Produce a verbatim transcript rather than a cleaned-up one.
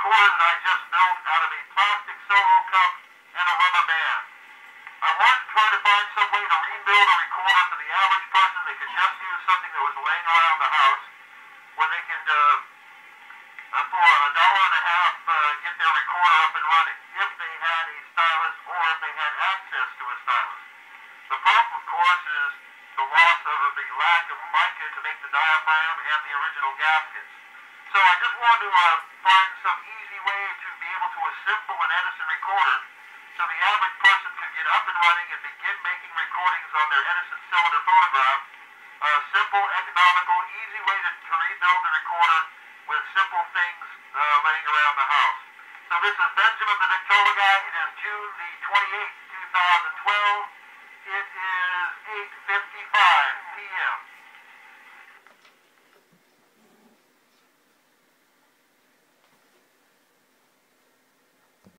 recorder that I just built out of a plastic solo cup and a rubber band. I wanted to try to find some way to rebuild a recorder for the average person that could just use something that was laying around the house, where they could, uh, uh, for a dollar and a half, uh, get their recorder up and running, if they had a stylus or if they had access to a stylus. The problem, of course, is the loss of the lack of mica to make the diaphragm and the original gaskets. So I just wanted to uh, find some easy way to be able to assemble an Edison recorder so the average person could get up and running and begin making recordings on their Edison cylinder phonograph. A simple, economical, easy way to, to rebuild the recorder with simple things uh, laying around the house. So this is Benjamin the Victrola Guy. It is June the twenty-eighth, two thousand twelve. It is eight fifty-five p m